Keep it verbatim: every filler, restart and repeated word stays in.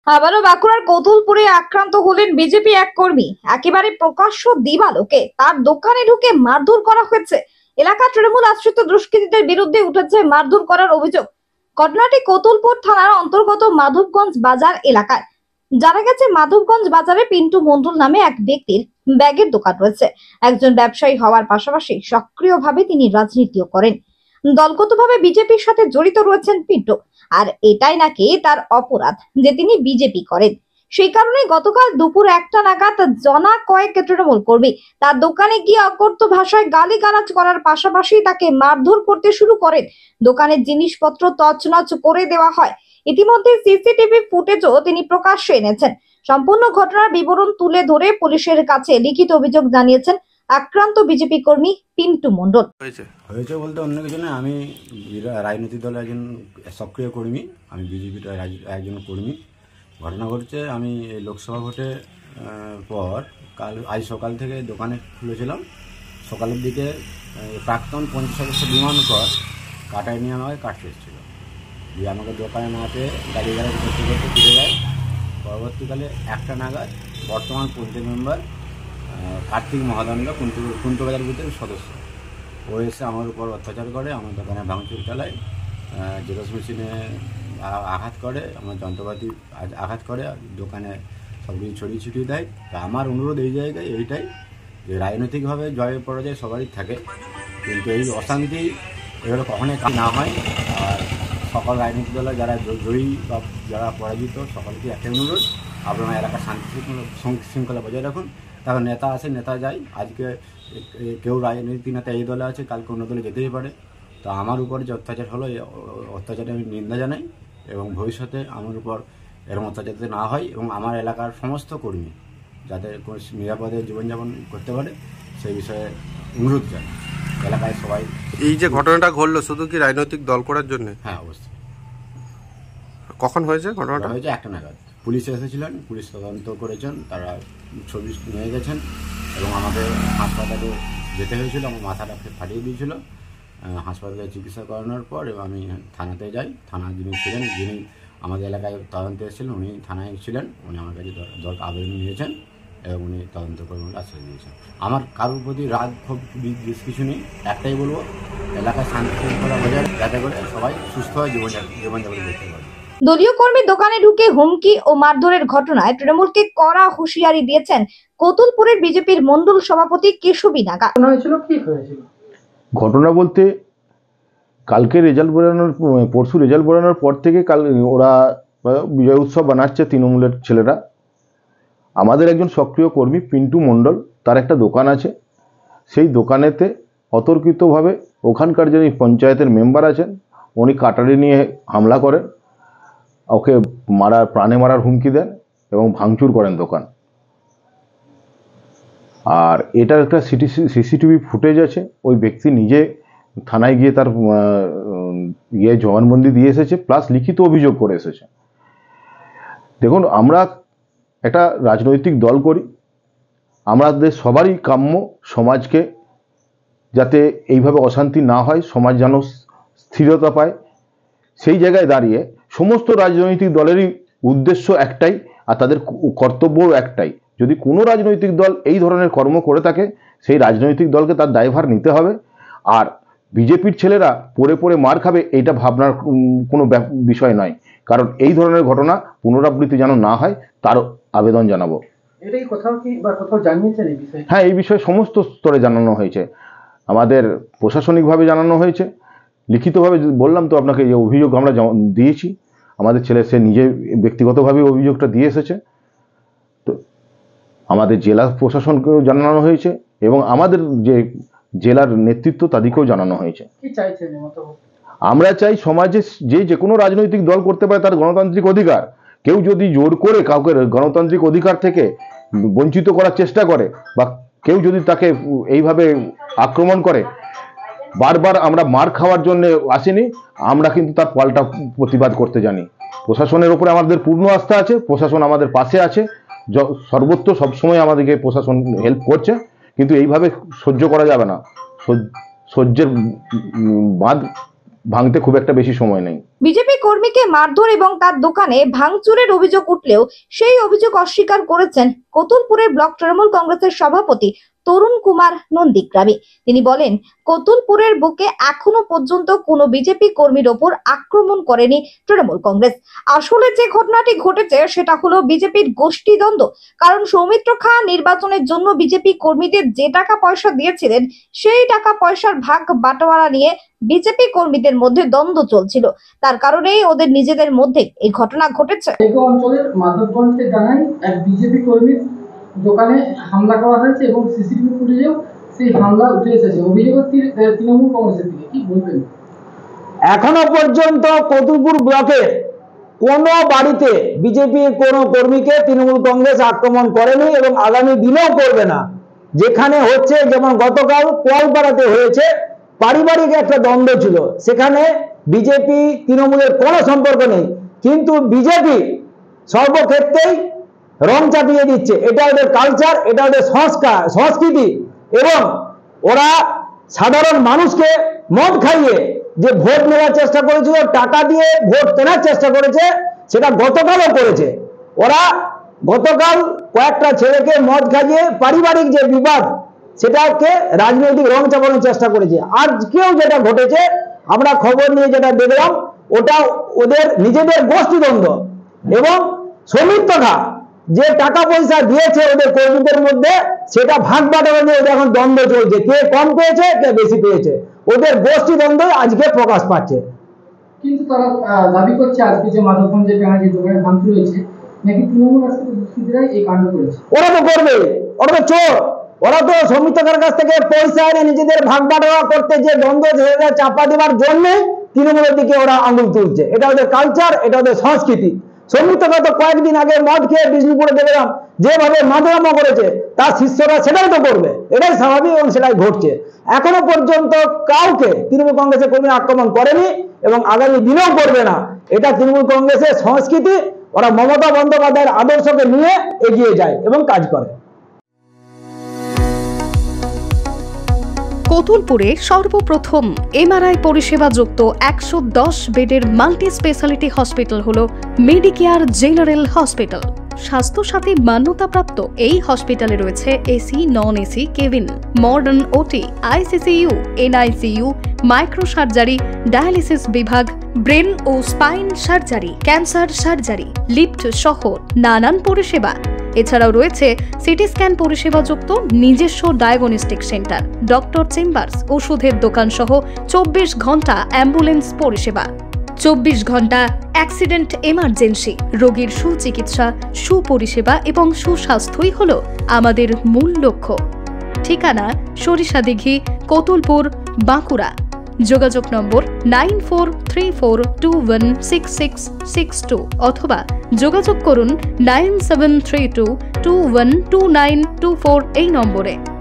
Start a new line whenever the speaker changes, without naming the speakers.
আবারও বাঁকুড়ার কতুলপুরে আক্রান্ত হলেন বিজেপি এক কর্মী। একেবারে প্রকাশ্য দিবালোকে তার দোকানে ঢুকে মারধর করা হয়েছে। এলাকা তৃণমূল আশ্রিত দুষ্কৃতীদের বিরুদ্ধে উঠেছে মারধর করার অভিযোগ। ঘটনাটি কতুলপুর থানার অন্তর্গত মাধবগঞ্জ বাজার এলাকায়। জানা গেছে, মাধবগঞ্জ বাজারে পিন্টু মণ্ডল নামে এক ব্যক্তির ব্যাগের দোকান রয়েছে। একজন ব্যবসায়ী হওয়ার পাশাপাশি সক্রিয়ভাবে তিনি রাজনীতিও করেন। দলগতভাবে বিজেপির সাথে জড়িত রয়েছেন পিন্টু। আর এটাই নাকি তার অপরাধ যে তিনি বিজেপি করেন। সেই কারণে গতকাল দুপুর একটা নাগাদ জনা কয়েক তৃণমূল কর্মী তার দোকানে গিয়ে অকথ্য ভাষায় গালিগালাজ করার পাশাপাশি তাকে মারধর করতে শুরু করেন। দোকানের জিনিসপত্র তছনছ করে দেওয়া হয়। ইতিমধ্যে সিসিটিভি ফুটেজও তিনি প্রকাশ্যে এনেছেন। সম্পূর্ণ ঘটনার বিবরণ তুলে ধরে পুলিশের কাছে লিখিত অভিযোগ জানিয়েছেন আক্রান্ত বিজেপি কর্মী পিন্টু মণ্ডল।
হয়েছে হয়েছে বলতে অন্য কিছু না, আমি রাজনৈতিক দলের একজন সক্রিয় কর্মী, আমি বিজেপির একজন কর্মী। ঘটনা ঘটছে, আমি এই লোকসভা ভোটে পর কাল আজ সকাল থেকে দোকানে খুলেছিলাম। সকালের দিকে প্রাক্তন পঞ্চায়েত সদস্য বিমানকর কাটায় নিয়ে আমাকে কাটতে এসেছিল। দিয়ে আমাকে দোকানে না পেয়ে গাড়ি গাড়ি করতে করতে ফিরে যায়। পরবর্তীকালে একটা নাগাদ বর্তমান পঞ্চায়েত মেম্বার কার্তিক মহাদণ্ড কুন্তু কুন্তুবাজার বুথের সদস্য ও এসে আমার উপর অত্যাচার করে, আমার দোকানে ভাঙচুর চালায়, জেরক্স মেশিনে আঘাত করে, আমার যন্ত্রপাতি আঘাত করে, দোকানে সব কিছু ছড়িয়ে ছিটিয়ে দেয়। তা আমার অনুরোধ এই জায়গায় এইটাই যে রাজনৈতিকভাবে জয় পরাজয় সবারই থাকে, কিন্তু এই অশান্তি এগুলো কখনোই না হয়। আর সকল রাজনৈতিক দলে যারা জয়ী বা যারা পরাজিত সকলকে একটাই অনুরোধ, আপনারা এলাকার শান্তি শৃঙ্খলা বজায় রাখুন। তারপর নেতা আসে, নেতা যায়। আজকে কেউ রাজনৈতিক নেতা এই দলে আছে, কালকে অন্য দলে যেতেই পারে। তো আমার উপর যে অত্যাচার হলো, এই অত্যাচারে আমি নিন্দা জানাই এবং ভবিষ্যতে আমার উপর এরকম অত্যাচার যাতে না হয় এবং আমার এলাকার সমস্ত কর্মী যাতে কোনো নিরাপদে জীবনযাপন করতে পারে সেই বিষয়ে অনুরোধ জানাই এলাকায় সবাই।
এই যে ঘটনাটা ঘটলো শুধু কি রাজনৈতিক দল করার জন্য?
হ্যাঁ, অবশ্যই।
কখন হয়েছে ঘটনাটা?
হয়েছে একটা নাগাদ। পুলিশ এসেছিলেন, পুলিশ তদন্ত করেছেন, তারা ছবি নিয়ে গেছেন এবং আমাদের হাসপাতালে যেতে হয়েছিল। আমার মাথাটা ফাটিয়ে দিয়েছিল। হাসপাতালে চিকিৎসা করানোর পর এবং আমি থানাতে যাই। থানা যিনি ছিলেন, যিনি আমাদের এলাকায় তদন্তে এসেছিলেন, উনি থানায় ছিলেন। উনি আমার কাছে দর আবেদন নিয়েছেন এবং উনি তদন্ত করবেন বলে আশ্বাস দিয়েছেন। আমার কারোর প্রতি রাগ খুব বেশ কিছু নেই। একটাই বলবো, এলাকায় শান্তি শৃঙ্খলা বজায় যাতে করে সবাই সুস্থভাবে জীবন জীবনযাপন করতে পারে।
দলীয় কর্মী দোকানে ঢুকে হুমকি ও মারধরের ঘটনায় তৃণমূলকে কড়া হুঁশিয়ারি দিয়েছেন কতুলপুরের বিজেপির মণ্ডল সভাপতি কেশবী নাগা।
ঘটনা বলতে কালকে রেজাল্ট বেরোনোর পরশু রেজাল্ট বেরোনোর পর থেকে কাল ওরা বিজয় উৎসব বানাচ্ছে তৃণমূলের ছেলেরা। আমাদের একজন সক্রিয় কর্মী পিন্টু মণ্ডল, তার একটা দোকান আছে। সেই দোকানেতে অতর্কিতভাবে ওখানকার যিনি পঞ্চায়েতের মেম্বার আছেন উনি কাটারি নিয়ে হামলা করেন, ওকে মারার প্রাণে মারার হুমকি দেন এবং ভাঙচুর করেন দোকান। আর এটার একটা সিটি সিসিটিভি ফুটেজ আছে। ওই ব্যক্তি নিজে থানায় গিয়ে তার ইয়ে জবানবন্দি দিয়ে এসেছে, প্লাস লিখিত অভিযোগ করে এসেছে। দেখুন, আমরা একটা রাজনৈতিক দল করি, আমাদের সবারই কাম্য সমাজকে যাতে এইভাবে অশান্তি না হয়, সমাজ যেন স্থিরতা পায়। সেই জায়গায় দাঁড়িয়ে সমস্ত রাজনৈতিক দলেরই উদ্দেশ্য একটাই আর তাদের কর্তব্যও একটাই। যদি কোনো রাজনৈতিক দল এই ধরনের কর্ম করে থাকে সেই রাজনৈতিক দলকে তার দায়ভার নিতে হবে। আর বিজেপির ছেলেরা পড়ে পড়ে মার খাবে এইটা ভাবনার কোনো বিষয় নয়, কারণ এই ধরনের ঘটনা পুনরাবৃত্তি যেন না হয় তার আবেদন জানাবো।
এটাই কোথাও কি বা কোথাও জানিয়েছেন এই বিষয়ে?
হ্যাঁ, এই বিষয়ে সমস্ত স্তরে জানানো হয়েছে। আমাদের প্রশাসনিকভাবে জানানো হয়েছে, লিখিতভাবে বললাম তো আপনাকে, যে অভিযোগ আমরা দিয়েছি। আমাদের ছেলে সে নিজে ব্যক্তিগতভাবে অভিযোগটা দিয়ে এসেছে। তো আমাদের জেলা প্রশাসনকেও জানানো হয়েছে এবং আমাদের যে জেলার নেতৃত্ব তাদেরকেও জানানো হয়েছে।
কি চাইছেন?
আমরা চাই সমাজে যে যে কোনো রাজনৈতিক দল করতে পারে, তার গণতান্ত্রিক অধিকার। কেউ যদি জোর করে কাউকে গণতান্ত্রিক অধিকার থেকে বঞ্চিত করার চেষ্টা করে বা কেউ যদি তাকে এইভাবে আক্রমণ করে, বারবার আমরা মার খাওয়ার জন্য আসিনি, আমরা কিন্তু তার পাল্টা প্রতিবাদ করতে জানি। প্রশাসনের উপরে আমাদের পূর্ণ আস্থা আছে, প্রশাসন আমাদের পাশে আছে, সর্বত্র সবসময় আমাদেরকে প্রশাসন হেল্প করছে, কিন্তু এইভাবে সহ্য করা যাবে না। সহ্যের বাঁধ ভাঙতে খুব একটা বেশি সময় নেই।
বিজেপি কর্মীকে মারধর এবং তার দোকানে ভাঙচুরের অভিযোগ উঠলেও সেই অভিযোগ অস্বীকার করেছেন কতুলপুরের ব্লক তৃণমূল কংগ্রেসের সভাপতি তরুণ কুমার নন্দীগ্রামী। তিনি বলেন, কতুলপুরের বুকে এখনো পর্যন্ত কোনো বিজেপি কর্মীর ওপর আক্রমণ করেনি তৃণমূল কংগ্রেস। আসলে যে ঘটনাটি ঘটেছে সেটা হলো বিজেপির গোষ্ঠীদ্বন্দ্ব। কারণ সৌমিত্র খাঁ নির্বাচনের জন্য বিজেপি কর্মীদের যে টাকা পয়সা দিয়েছিলেন সেই টাকা পয়সার ভাগ বাটোয়ারা নিয়ে বিজেপি কর্মীদের মধ্যে দ্বন্দ্ব চলছিল। তার কারণেই ওদের নিজেদের মধ্যে এই ঘটনা ঘটেছে।
এই অঞ্চলের মাধবগঞ্জে জানাই এক বিজেপি কর্মীর দোকানে হামলা করা হয়েছে এবং সিসিটিভি ফুটেজেও সেই হামলা উঠে এসেছে। অভিযোগ তৃণমূল কংগ্রেসের দিকে, কি বলবেন?
এখনো পর্যন্ত কতুলপুর ব্লকের কোনো বাড়িতে বিজেপির কোনো কর্মীকে তৃণমূল কংগ্রেস আক্রমণ করেনি এবং আগামী দিনেও করবে না। যেখানে হচ্ছে, যেমন গতকাল কোয়ালপাড়াতে হয়েছে, পারিবারিক একটা দ্বন্দ্ব ছিল, সেখানে বিজেপি তৃণমূলের কোনো সম্পর্ক নেই, কিন্তু বিজেপি সর্বক্ষেত্রেই রং চাপিয়ে দিচ্ছে। এটা ওদের কালচার, এটা ওদের সংস্কার সংস্কৃতি, এবং ওরা সাধারণ মানুষকে মদ খাইয়ে যে ভোট নেওয়ার চেষ্টা করেছিল, টাকা দিয়ে ভোট কেনার চেষ্টা করেছে, সেটা গতকালও করেছে। ওরা গতকাল কয়েকটা ছেলেকে মদ খাইয়ে পারিবারিক যে বিবাদ সেটাকে রাজনৈতিক রং চাপানোর চেষ্টা করেছে। আজকেও যেটা ঘটেছে, আমরা খবর নিয়ে যেটা দেখলাম, ওটা ওদের নিজেদের গোষ্ঠীদ্বন্দ্ব। এবং সৌমিত্র খাঁ যে টাকা পয়সা দিয়েছে ওদের কর্মীদের মধ্যে, সেটা ভাগ বাটোয়ারা নিয়ে ওদের এখন দ্বন্দ্ব চলছে, কে কম পেয়েছে কে বেশি পেয়েছে। ওদের গোষ্ঠী দ্বন্দ্ব আজকে প্রকাশ পাচ্ছে।
কিন্তু তারা দাবি করছে আজকে যে মাধবগঞ্জের যে দোকানে ভাঙচুর হয়েছে নাকি তৃণমূল আজকে দুষ্কৃতীরাই এই কাণ্ড করেছে।
ওরা তো করবে, ওরা তো চোর। ওরা তো সৌমিত্র খাঁর কাছ থেকে পয়সা এনে নিজেদের ভাগ বাটোয়ারা করতে যে দ্বন্দ্ব চাপা দেওয়ার জন্য তৃণমূলের দিকে ওরা আঙুল তুলছে। এটা ওদের কালচার, এটা ওদের সংস্কৃতি। সৌমিত্র খাঁ তো কয়েকদিন আগে মদ খেয়ে বিষ্ণুপুরে দেখলাম যেভাবে মাদরামা করেছে, তার শিষ্যরা সেটাই তো করবে, এটাই স্বাভাবিক এবং সেটাই ঘটছে। এখনো পর্যন্ত কাউকে তৃণমূল কংগ্রেসের কর্মী আক্রমণ করেনি এবং আগামী দিনেও করবে না। এটা তৃণমূল কংগ্রেসের সংস্কৃতি। ওরা মমতা বন্দ্যোপাধ্যায়ের আদর্শকে নিয়ে এগিয়ে যায় এবং কাজ করে।
কতুলপুরে সর্বপ্রথম এমআরআই পরিষেবা যুক্ত একশো দশ বেডের মাল্টি স্পেশালিটি হসপিটাল হল মেডিকেয়ার জেনারেল হসপিটাল। স্বাস্থ্যসাথী মান্যতাপ্রাপ্ত এই হসপিটালে রয়েছে AC, non AC cabin, modern OT, ICCU, NICU, micro surgery, dialysis বিভাগ, ব্রেন ও spine surgery, cancer surgery, lift সহ নানান পরিষেবা। এছাড়াও রয়েছে সিটি স্ক্যান পরিষেবাযুক্ত নিজস্ব ডায়াগনস্টিক সেন্টার, ডক্টর চেম্বার্স, ওষুধের দোকান সহ চব্বিশ ঘন্টা অ্যাম্বুলেন্স পরিষেবা, চব্বিশ ঘন্টা অ্যাক্সিডেন্ট এমার্জেন্সি। রোগীর সুচিকিৎসা, সুপরিষেবা এবং সুস্বাস্থ্যই হল আমাদের মূল লক্ষ্য। ঠিকানা সরিষাদিঘি, কতুলপুর, বাঁকুড়া। যোগাযোগ number nine four three four two one six six six two অথবা যোগাযোগ করুন nine seven three two two one two nine two four এই নম্বরে।